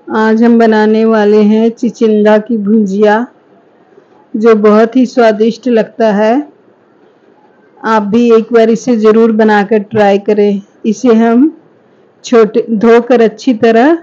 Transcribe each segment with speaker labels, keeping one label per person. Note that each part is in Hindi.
Speaker 1: आज हम बनाने वाले हैं चिचिंडा की भुजिया, जो बहुत ही स्वादिष्ट लगता है। आप भी एक बार इसे ज़रूर बनाकर ट्राई करें। इसे हम धोकर अच्छी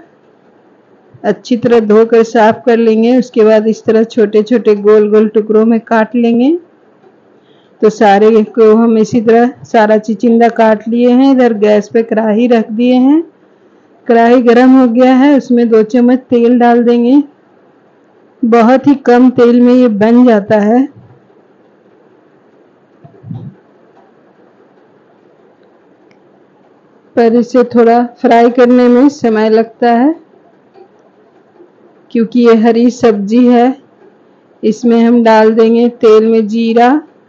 Speaker 1: तरह धोकर साफ कर लेंगे। उसके बाद इस तरह छोटे छोटे गोल गोल टुकड़ों में काट लेंगे। तो सारे को हम इसी तरह सारा चिचिंडा काट लिए हैं। इधर गैस पे कढ़ाई रख दिए हैं। कढ़ाई गरम हो गया है, उसमें 2 चम्मच तेल डाल देंगे। बहुत ही कम तेल में ये बन जाता है। पर इसे थोड़ा फ्राई करने में समय लगता है, क्योंकि ये हरी सब्जी है। इसमें हम डाल देंगे तेल में जीरा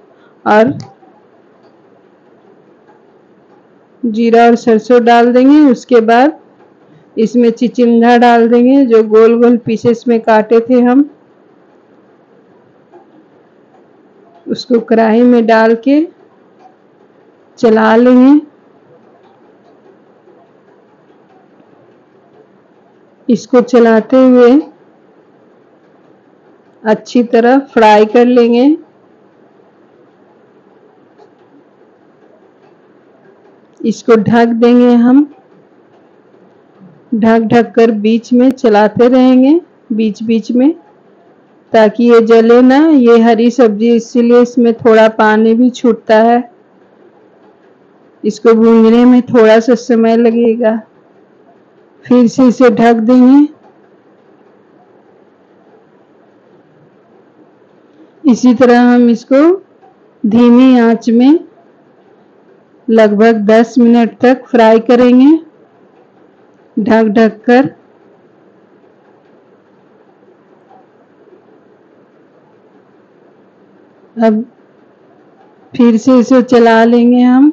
Speaker 1: और सरसों डाल देंगे। उसके बाद इसमें चिचिंडा डाल देंगे, जो गोल गोल पीसेस में काटे थे हम। उसको कढ़ाई में डाल के चला लेंगे। इसको चलाते हुए अच्छी तरह फ्राई कर लेंगे। इसको ढक देंगे हम। ढक कर बीच में चलाते रहेंगे, बीच बीच में, ताकि ये जले ना। ये हरी सब्जी, इसीलिए इसमें थोड़ा पानी भी छूटता है। इसको भूनने में थोड़ा सा समय लगेगा। फिर से इसे ढक देंगे। इसी तरह हम इसको धीमी आंच में लगभग 10 मिनट तक फ्राई करेंगे, ढक कर। अब फिर से इसे चला लेंगे हम।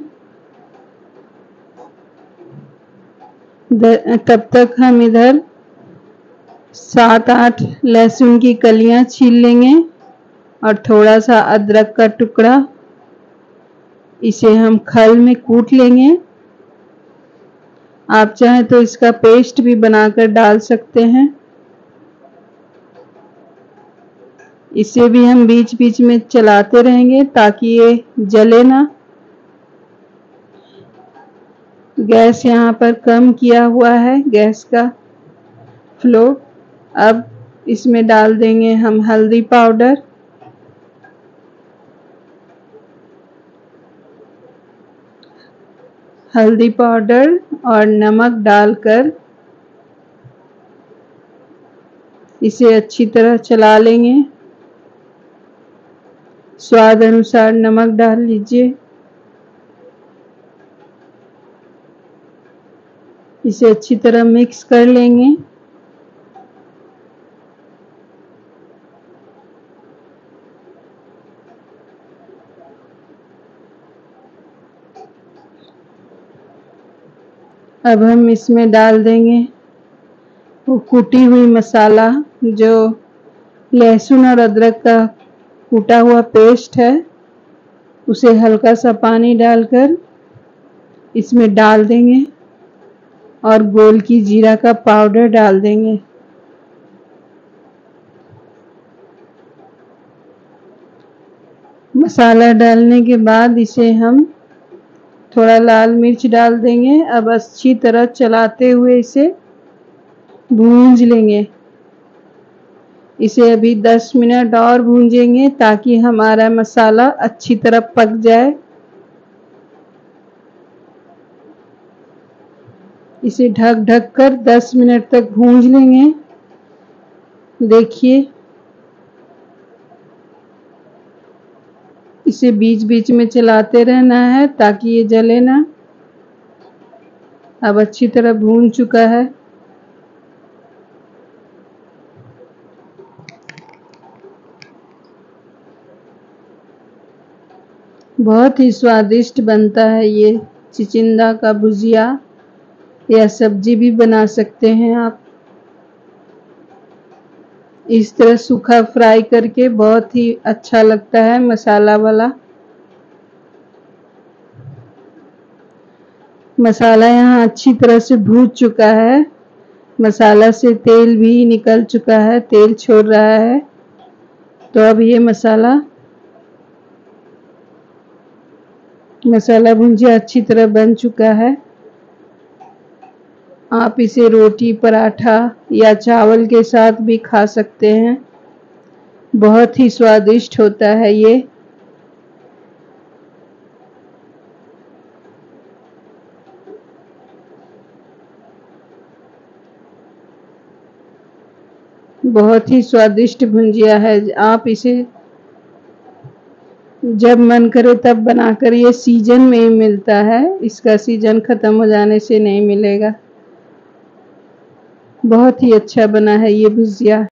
Speaker 1: तब तक हम इधर 7-8 लहसुन की कलियां छील लेंगे और थोड़ा सा अदरक का टुकड़ा। इसे हम खल में कूट लेंगे। आप चाहें तो इसका पेस्ट भी बनाकर डाल सकते हैं। इसे भी हम बीच बीच में चलाते रहेंगे, ताकि ये जले ना। गैस यहाँ पर कम किया हुआ है, गैस का फ्लो। अब इसमें डाल देंगे हम हल्दी पाउडर, और नमक डालकर इसे अच्छी तरह चला लेंगे। स्वाद अनुसार नमक डाल लीजिए। इसे अच्छी तरह मिक्स कर लेंगे। अब हम इसमें डाल देंगे वो कूटी हुई मसाला, जो लहसुन और अदरक का कूटा हुआ पेस्ट है। उसे हल्का सा पानी डालकर इसमें डाल देंगे और गोल की जीरा का पाउडर डाल देंगे। मसाला डालने के बाद इसे हम थोड़ा लाल मिर्च डाल देंगे। अब अच्छी तरह चलाते हुए इसे भूंज लेंगे। इसे अभी 10 मिनट और भूंजेंगे, ताकि हमारा मसाला अच्छी तरह पक जाए। इसे ढक कर 10 मिनट तक भूंज लेंगे। देखिए, इसे बीच बीच में चलाते रहना है, ताकि ये जले ना। अब अच्छी तरह भून चुका है। बहुत ही स्वादिष्ट बनता है ये चिचिंडा का भुजिया, या सब्जी भी बना सकते हैं आप। इस तरह सूखा फ्राई करके बहुत ही अच्छा लगता है, मसाला वाला। मसाला यहाँ अच्छी तरह से भून चुका है। मसाला से तेल भी निकल चुका है, तेल छोड़ रहा है। तो अब ये मसाला भुंजिया अच्छी तरह बन चुका है। आप इसे रोटी, पराठा या चावल के साथ भी खा सकते हैं। बहुत ही स्वादिष्ट होता है ये। बहुत ही स्वादिष्ट भुंजिया है। आप इसे जब मन करे तब बनाकर, ये सीजन में ही मिलता है, इसका सीजन खत्म हो जाने से नहीं मिलेगा। बहुत ही अच्छा बना है ये भुजिया।